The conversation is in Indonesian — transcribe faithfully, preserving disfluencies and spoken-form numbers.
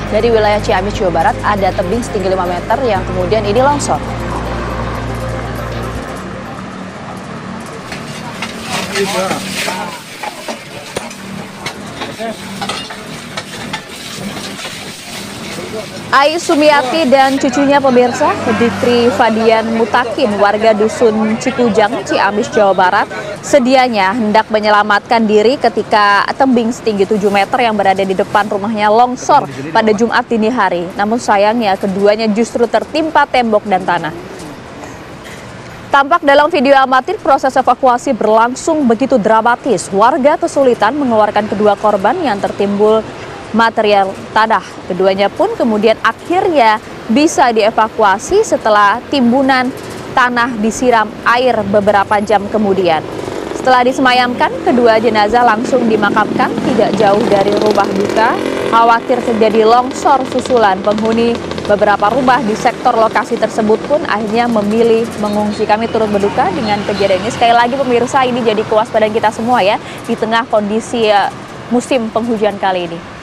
dari wilayah Ciamis, Jawa Barat, ada tebing setinggi lima meter yang kemudian ini longsor. Ai Sumiati dan cucunya pemirsa, Dikri Fadian Mutakin, warga Dusun Cikujang, Ciamis, Jawa Barat, sedianya hendak menyelamatkan diri ketika tebing setinggi tujuh meter yang berada di depan rumahnya longsor pada Jumat dini hari. Namun sayangnya keduanya justru tertimpa tembok dan tanah. Tampak dalam video amatir, proses evakuasi berlangsung begitu dramatis. Warga kesulitan mengeluarkan kedua korban yang tertimbul material tanah. Keduanya pun kemudian akhirnya bisa dievakuasi setelah timbunan tanah disiram air beberapa jam kemudian. Setelah disemayamkan, kedua jenazah langsung dimakamkan tidak jauh dari rumah duka. Khawatir terjadi longsor susulan, penghuni beberapa rumah di sektor lokasi tersebut pun akhirnya memilih mengungsi. Kami turut berduka dengan kejadian ini. Sekali lagi pemirsa, ini jadi kewaspadaan kita semua ya di tengah kondisi musim penghujan kali ini.